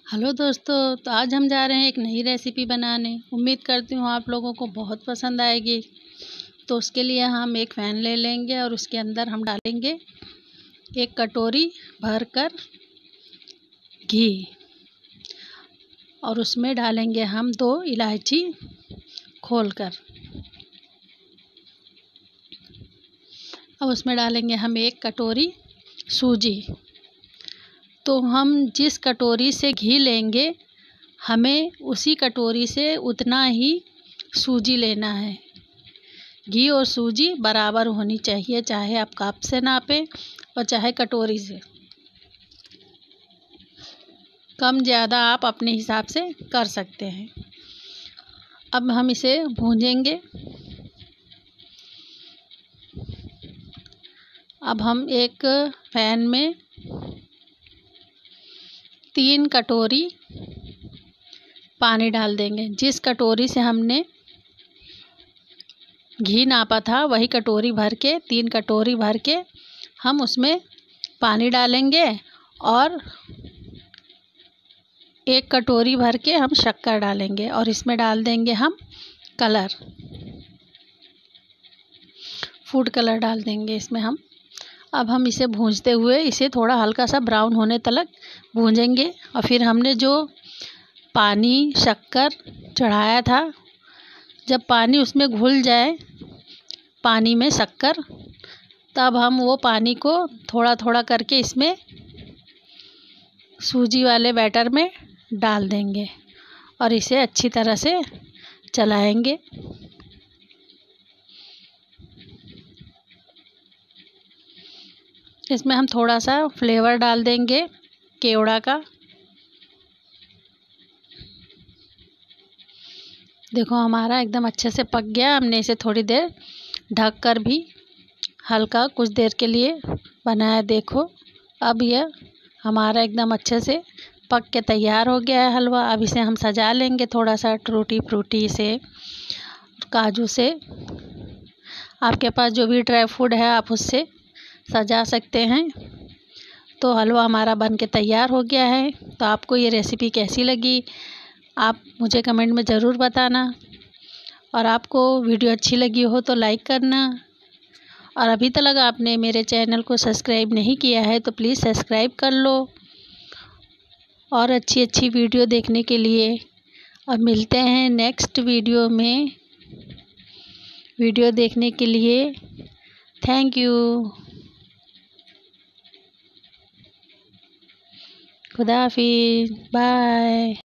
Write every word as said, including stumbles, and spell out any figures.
Hello दोस्तों, तो आज हम जा रहे हैं एक नई रेसिपी बनाने। उम्मीद करती हूँ आप लोगों को बहुत पसंद आएगी। तो उसके लिए हम एक पैन ले लेंगे और उसके अंदर हम डालेंगे एक कटोरी भरकर घी और उसमें डालेंगे हम दो इलायची खोलकर। अब उसमें डालेंगे हम एक कटोरी सूजी। तो हम जिस कटोरी से घी लेंगे हमें उसी कटोरी से उतना ही सूजी लेना है। घी और सूजी बराबर होनी चाहिए, चाहे आप कप से नापें और चाहे कटोरी से। कम ज़्यादा आप अपने हिसाब से कर सकते हैं। अब हम इसे भूंजेंगे। अब हम एक पैन में तीन कटोरी पानी डाल देंगे। जिस कटोरी से हमने घी नापा था वही कटोरी भर के तीन कटोरी भर के हम उसमें पानी डालेंगे और एक कटोरी भर के हम शक्कर डालेंगे और इसमें डाल देंगे हम कलर, फूड कलर डाल देंगे इसमें हम। अब हम इसे भूंजते हुए इसे थोड़ा हल्का सा ब्राउन होने तक भूंजेंगे। और फिर हमने जो पानी शक्कर चढ़ाया था, जब पानी उसमें घुल जाए पानी में शक्कर, तब हम वो पानी को थोड़ा थोड़ा करके इसमें सूजी वाले बैटर में डाल देंगे और इसे अच्छी तरह से चलाएंगे। इसमें हम थोड़ा सा फ्लेवर डाल देंगे केवड़ा का। देखो हमारा एकदम अच्छे से पक गया। हमने इसे थोड़ी देर ढक कर भी हल्का कुछ देर के लिए बनाया। देखो अब यह हमारा एकदम अच्छे से पक के तैयार हो गया है हलवा। अब इसे हम सजा लेंगे थोड़ा सा टूटी फ्रूटी से, काजू से। आपके पास जो भी ड्राई फ्रूट है आप उससे सजा सकते हैं। तो हलवा हमारा बन के तैयार हो गया है। तो आपको ये रेसिपी कैसी लगी आप मुझे कमेंट में ज़रूर बताना। और आपको वीडियो अच्छी लगी हो तो लाइक करना। और अभी तक आपने मेरे चैनल को सब्सक्राइब नहीं किया है तो प्लीज़ सब्सक्राइब कर लो और अच्छी अच्छी वीडियो देखने के लिए। अब मिलते हैं नेक्स्ट वीडियो में। वीडियो देखने के लिए थैंक यू। खुदा हाफिज़, बाय।